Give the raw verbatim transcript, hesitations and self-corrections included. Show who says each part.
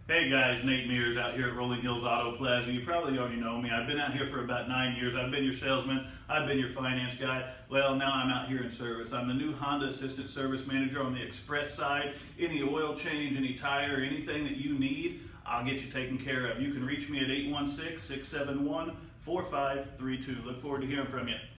Speaker 1: Hey guys, Nate Mears out here at Rolling Hills Auto Plaza. You probably already know me. I've been out here for about nine years. I've been your salesman. I've been your finance guy. Well, now I'm out here in service. I'm the new Honda Assistant Service Manager on the express side. Any oil change, any tire, anything that you need, I'll get you taken care of. You can reach me at eight one six, six seven one, four five three two. Look forward to hearing from you.